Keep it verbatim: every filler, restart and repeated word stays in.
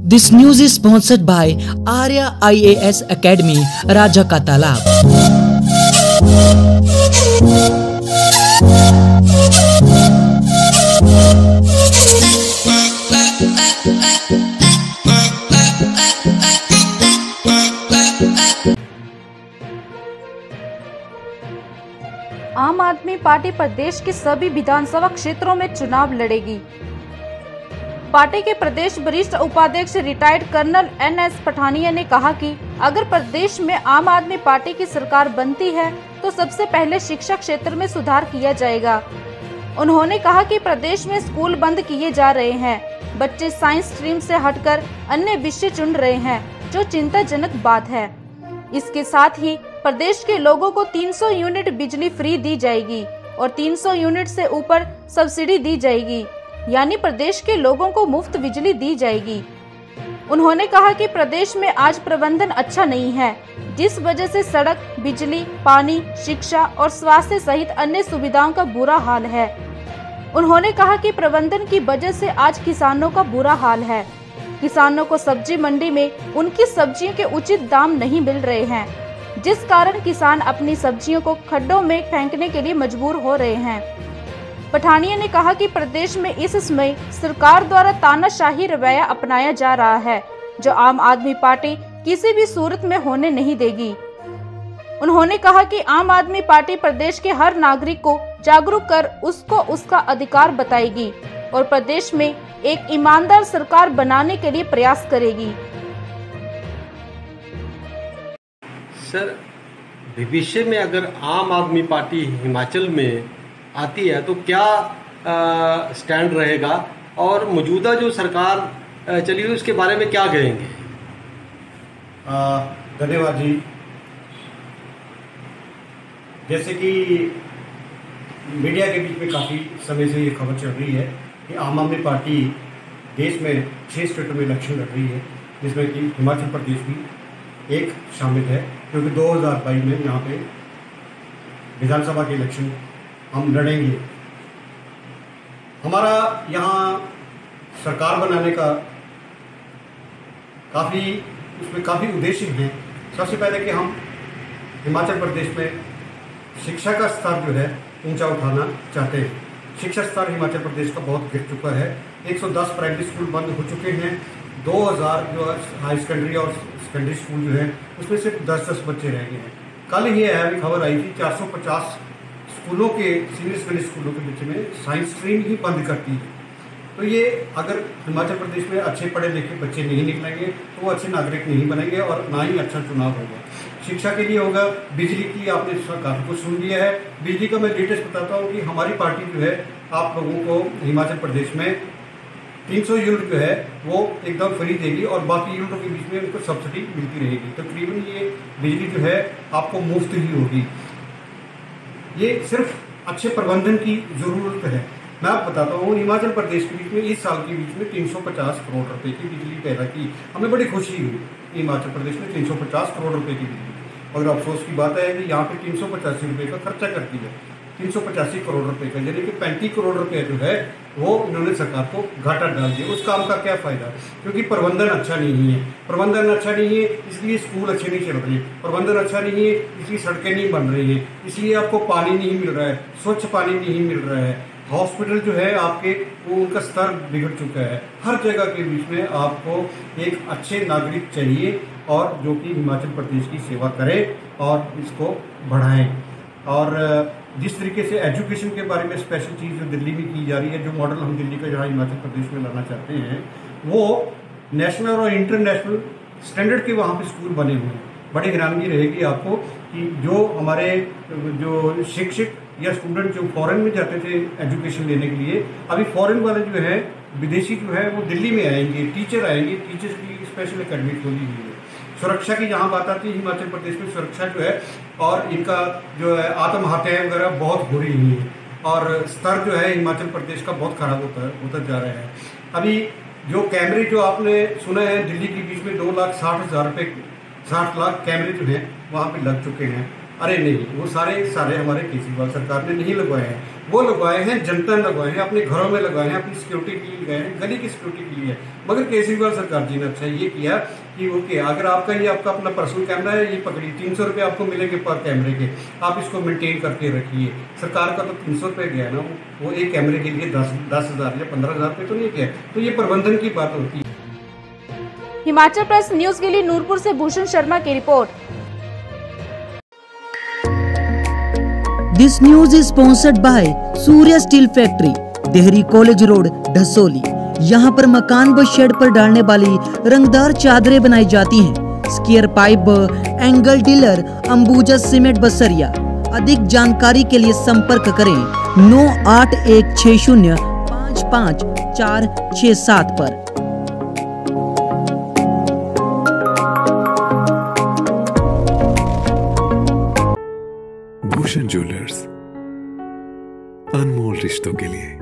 This news is sponsored by Arya I A S Academy, Raja का तालाब। आम आदमी पार्टी प्रदेश के सभी विधानसभा क्षेत्रों में चुनाव लड़ेगी। पार्टी के प्रदेश वरिष्ठ उपाध्यक्ष retired colonel N S Pathania ने कहा कि अगर प्रदेश में आम आदमी पार्टी की सरकार बनती है तो सबसे पहले शिक्षा क्षेत्र में सुधार किया जाएगा। उन्होंने कहा कि प्रदेश में स्कूल बंद किए जा रहे हैं, बच्चे साइंस स्ट्रीम से हटकर अन्य विषय चुन रहे हैं, जो चिंताजनक बात है। इसके साथ ही प्रदेश के लोगों को तीन सौ यूनिट बिजली फ्री दी जाएगी और तीन सौ यूनिट से ऊपर सब्सिडी दी जाएगी, यानी प्रदेश के लोगों को मुफ्त बिजली दी जाएगी। उन्होंने कहा कि प्रदेश में आज प्रबंधन अच्छा नहीं है, जिस वजह से सड़क, बिजली, पानी, शिक्षा और स्वास्थ्य सहित अन्य सुविधाओं का बुरा हाल है। उन्होंने कहा कि प्रबंधन की वजह से आज किसानों का बुरा हाल है। किसानों को सब्जी मंडी में उनकी सब्जियों के उचित दाम नहीं मिल रहे हैं, जिस कारण किसान अपनी सब्जियों को खड्डों में फेंकने के लिए मजबूर हो रहे हैं। पठानिया ने कहा कि प्रदेश में इस समय सरकार द्वारा तानाशाही रवैया अपनाया जा रहा है, जो आम आदमी पार्टी किसी भी सूरत में होने नहीं देगी। उन्होंने कहा कि आम आदमी पार्टी प्रदेश के हर नागरिक को जागरूक कर उसको उसका अधिकार बताएगी और प्रदेश में एक ईमानदार सरकार बनाने के लिए प्रयास करेगी। सर, भविष्य में अगर आम आदमी पार्टी हिमाचल में आती है तो क्या आ, स्टैंड रहेगा और मौजूदा जो सरकार चली हुई उसके बारे में क्या कहेंगे? धन्यवाद जी। जैसे कि मीडिया के बीच में काफ़ी समय से ये खबर चल रही है कि आम आदमी पार्टी देश में छह स्टेटों में इलेक्शन लड़ रही है, जिसमें कि हिमाचल प्रदेश भी एक शामिल है, क्योंकि दो हज़ार बाईस में यहाँ पे विधानसभा के इलेक्शन हम लड़ेंगे। हमारा यहाँ सरकार बनाने का काफ़ी उसमें काफ़ी उद्देश्य हैं। सबसे पहले कि हम हिमाचल प्रदेश में शिक्षा का स्तर जो है ऊंचा उठाना चाहते हैं। शिक्षा स्तर हिमाचल प्रदेश का बहुत गिर चुका है। एक सौ दस प्राइमरी स्कूल बंद हो चुके हैं। दो हज़ार जो हाई सेकेंडरी और सेकेंडरी स्कूल जो है उसमें सिर्फ दस दस बच्चे रह गए हैं। कल ही अभी खबर आई थी चार सौ पचास स्कूलों के सीनियर सेकेंडरी स्कूलों के बच्चे में साइंस स्ट्रीम ही बंद करती है। तो ये अगर हिमाचल प्रदेश में अच्छे पढ़े लिखे बच्चे नहीं निकलेंगे तो वो अच्छे नागरिक नहीं बनेंगे और ना ही अच्छा चुनाव होगा। शिक्षा के लिए होगा, बिजली की आपने काफ़ी कुछ सुन लिया है। बिजली का मैं लेटेस्ट बताता हूँ कि हमारी पार्टी जो है आप लोगों को हिमाचल प्रदेश में तीन सौ यूनिट जो है वो एकदम फ्री देगी और बाकी यूनिटों के बीच में उनको सब्सिडी मिलती रहेगी। तकरीबन तो ये बिजली जो है आपको मुफ्त ही होगी। ये सिर्फ अच्छे प्रबंधन की ज़रूरत है। मैं आपको बताता हूँ हिमाचल प्रदेश के बीच में इस साल के बीच में तीन सौ पचास करोड़ रुपए की बिजली पैदा की। हमें बड़ी खुशी हुई हिमाचल प्रदेश में तीन सौ पचास करोड़ रुपए की बिजली। और अफसोस की बात है कि यहाँ पे तीन सौ पचासी रुपये का खर्चा करती है। तीन सौ पचासी करोड़ रुपए का यानी कि पैंतीस करोड़ रुपए जो है वो इन्होंने सरकार को घाटा डाल दिया। उस काम का क्या फ़ायदा, क्योंकि प्रबंधन अच्छा नहीं है। प्रबंधन अच्छा नहीं है इसलिए स्कूल अच्छे नहीं चल रहे, प्रबंधन अच्छा नहीं है इसलिए सड़कें नहीं बन रही हैं, इसलिए आपको पानी नहीं मिल रहा है, स्वच्छ पानी नहीं मिल रहा है। हॉस्पिटल जो है आपके वो उनका स्तर बिगड़ चुका है। हर जगह के बीच में आपको एक अच्छे नागरिक चाहिए और जो कि हिमाचल प्रदेश की सेवा करे और इसको बढ़ाएं। और जिस तरीके से एजुकेशन के बारे में स्पेशल चीज़ जो दिल्ली में की जा रही है, जो मॉडल हम दिल्ली का जहाँ हिमाचल प्रदेश में लाना चाहते हैं, वो नेशनल और इंटरनेशनल स्टैंडर्ड के वहाँ पे स्कूल बने हुए हैं। बड़ी हैरानगी रहेगी आपको कि जो हमारे जो शिक्षक या स्टूडेंट जो फॉरेन में जाते थे एजुकेशन लेने के लिए, अभी फॉरेन वाले जो है विदेशी जो है वो दिल्ली में आएंगे, टीचर आएंगे, टीचर्स की स्पेशल अकेडमी खोली हुई है। सुरक्षा की जहाँ बात आती है हिमाचल प्रदेश में सुरक्षा जो है और इनका जो है आत्महत्याएं वगैरह बहुत हो रही हैं और स्तर जो है हिमाचल प्रदेश का बहुत खराब होता होता जा रहा है। अभी जो कैमरे जो आपने सुना है दिल्ली के बीच में दो लाख साठ हज़ार रुपये साठ लाख कैमरे जो हैं वहाँ पे लग चुके हैं। अरे नहीं, वो सारे सारे हमारे केजरीवाल सरकार ने नहीं लगवाए हैं, वो लगवाए हैं जनता ने लगवाए हैं, अपने घरों में लगवाए हैं, अपनी सिक्योरिटी के लिए लगाए हैं, गली की सिक्योरिटी के लिए। मगर केजरीवाल सरकार जी ने अच्छा ये किया कि ओके, अगर आपका ये आपका अपना पर्सनल कैमरा है, ये पकड़ी तीन सौ रुपये आपको मिलेंगे पर कैमरे के, आप इसको मेंटेन करके रखिए। सरकार का तो तीन सौ रुपये गया ना, वो एक कैमरे के लिए दस दस हज़ार या पंद्रह हज़ार रुपये तो नहीं गया। तो ये प्रबंधन की बात होती है। हिमाचल प्रेस न्यूज के लिए नूरपुर से भूषण शर्मा की report. This news is sponsored by Surya steel factory, Dehri college road, Dhasoli. यहाँ पर मकान व शेड पर डालने वाली रंगदार चादरें बनाई जाती हैं। Square pipe angle dealer Ambuja cement Basaria. अधिक जानकारी के लिए संपर्क करें नौ आठ एक छः शून्य पाँच पाँच चार छः सात पर। भूषण ज्वेलर्स, अनमोल रिश्तों के लिए।